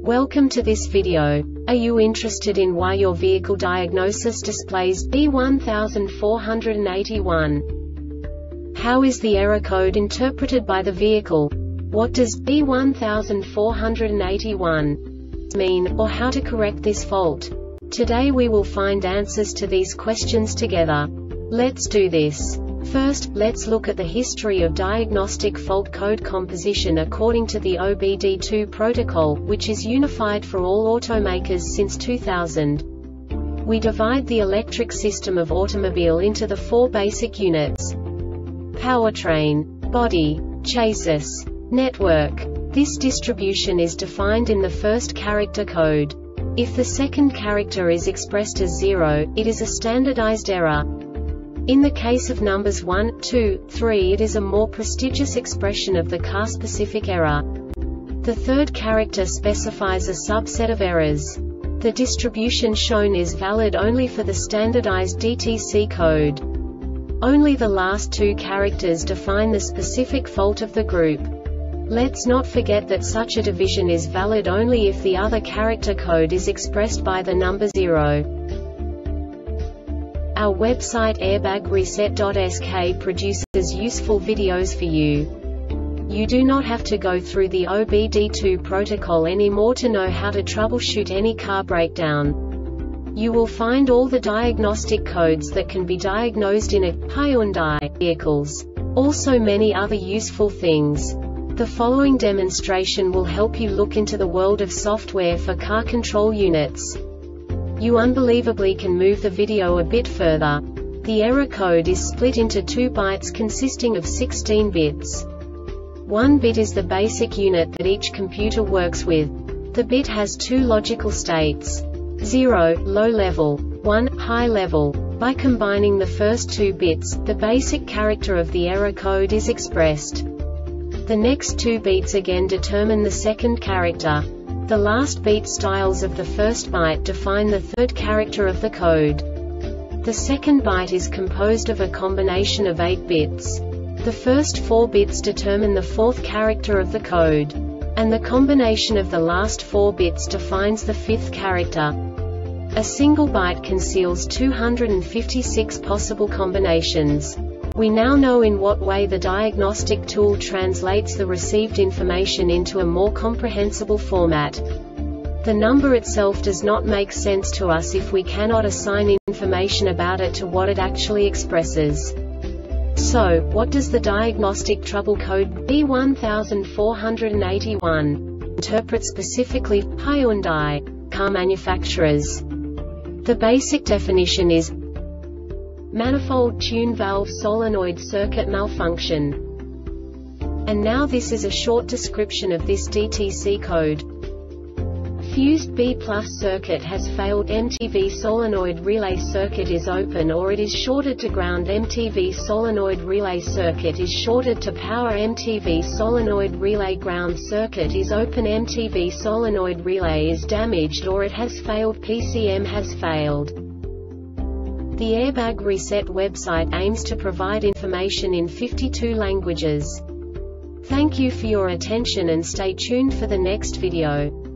Welcome to this video. Are you interested in why your vehicle diagnosis displays B1481? How is the error code interpreted by the vehicle? What does B1481 mean, or how to correct this fault? Today we will find answers to these questions together. Let's do this. First, let's look at the history of diagnostic fault code composition according to the OBD2 protocol, which is unified for all automakers since 2000. We divide the electric system of automobile into the four basic units: powertrain, body, chassis, network. This distribution is defined in the first character code. If the second character is expressed as 0, it is a standardized error. In the case of numbers 1, 2, 3, it is a more prestigious expression of the car-specific error. The third character specifies a subset of errors. The distribution shown is valid only for the standardized DTC code. Only the last two characters define the specific fault of the group. Let's not forget that such a division is valid only if the other character code is expressed by the number 0. Our website airbagreset.sk produces useful videos for you. You do not have to go through the OBD2 protocol anymore to know how to troubleshoot any car breakdown. You will find all the diagnostic codes that can be diagnosed in a Hyundai vehicles. Also many other useful things. The following demonstration will help you look into the world of software for car control units. You unbelievably can move the video a bit further. The error code is split into 2 bytes consisting of 16 bits. 1 bit is the basic unit that each computer works with. The bit has 2 logical states: 0, low level, 1, high level. By combining the first 2 bits, the basic character of the error code is expressed. The next 2 beats again determine the second character. The last beat styles of the first byte define the third character of the code. The second byte is composed of a combination of 8 bits. The first 4 bits determine the fourth character of the code. And the combination of the last 4 bits defines the fifth character. A single byte conceals 256 possible combinations. We now know in what way the diagnostic tool translates the received information into a more comprehensible format. The number itself does not make sense to us if we cannot assign information about it to what it actually expresses. So, what does the diagnostic trouble code B1481 interpret specifically for Hyundai car manufacturers? The basic definition is manifold tune valve solenoid circuit malfunction. And now this is a short description of this DTC code. Fused B+ circuit has failed. MTV solenoid relay circuit is open or it is shorted to ground. MTV solenoid relay circuit is shorted to power. MTV solenoid relay ground circuit is open. MTV solenoid relay is damaged or it has failed. PCM has failed. The Airbag Reset website aims to provide information in 52 languages. Thank you for your attention and stay tuned for the next video.